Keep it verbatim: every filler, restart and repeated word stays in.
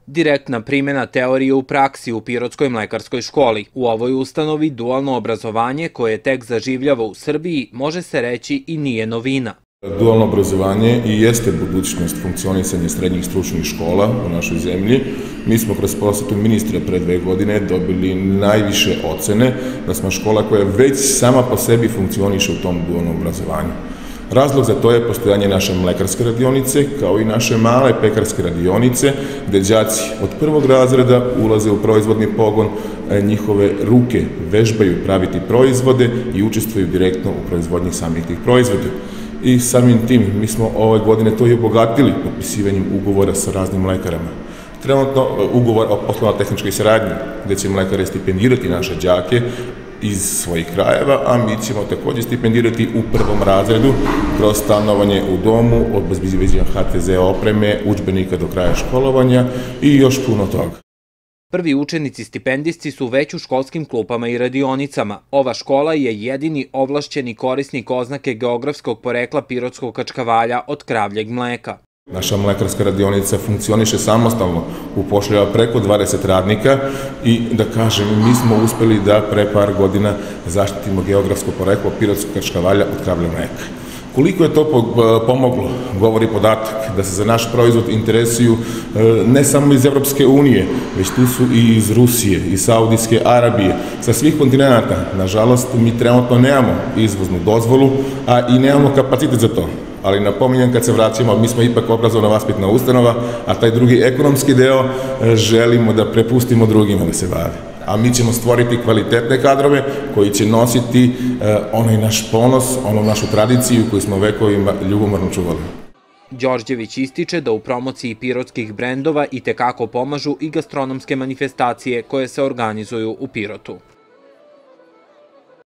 Direktna primjena teorije u praksi u Pirotskoj mlekarskoj školi. U ovoj ustanovi dualno obrazovanje koje tek zaživljava u Srbiji može se reći i nije novina. Dualno obrazovanje i jeste budućnost funkcionisanja srednjih stručnih škola u našoj zemlji. Mi smo kroz posjetu ministra pre dve godine dobili najviše ocene da smo škola koja već sama po sebi funkcioniše u tom dualnom obrazovanju. Razlog za to je postojanje naše mlekarske radionice, kao i naše male pekarske radionice, gde đaci od prvog razreda ulaze u proizvodni pogon, njihove ruke vežbaju praviti proizvode i učestvuju direktno u proizvodnji samih tih proizvoda. I samim tim mi smo ove godine to i obogatili potpisivanjem ugovora sa raznim mlekarama. Trenutno ugovor o poslovno-tehničkoj saradnji, gde će mlekare stipendirati naše đake iz svojih krajeva, a mi ćemo također stipendirati u prvom razredu kroz stanovanje u domu, obezbeđivanja ha te ze opreme, udžbenika do kraja školovanja i još puno toga. Prvi učenici stipendisti su već u školskim klupama i radionicama. Ova škola je jedini ovlašćeni korisnik oznake geografskog porekla pirotskog kačkavalja od kravljeg mleka. Naša mlekarska radionica funkcioniše samostalno, upošljava preko dvadeset radnika i da kažem, mi smo uspeli da pre par godina zaštitimo geografsko poreklo pirotskog kačkavalja od kravljeg mleka. Koliko je to pomoglo, govori podatak da se za naš proizvod interesuju ne samo iz Evropske unije, već tu su i iz Rusije, iz Saudijske Arabije, sa svih kontinenta. Nažalost, mi trenutno nemamo izvoznu dozvolu, a i nemamo kapacitet za to. Ali napominjem, kad se vraćamo, mi smo ipak obrazovno-vaspitna ustanova, a taj drugi ekonomski deo želimo da prepustimo drugima da se bave. A mi ćemo stvoriti kvalitetne kadrove koji će nositi onaj naš ponos, onu našu tradiciju koju smo vekovima ljubomorno čuvali. Đorđević ističe da u promociji pirotskih brendova itekako pomažu i gastronomske manifestacije koje se organizuju u Pirotu.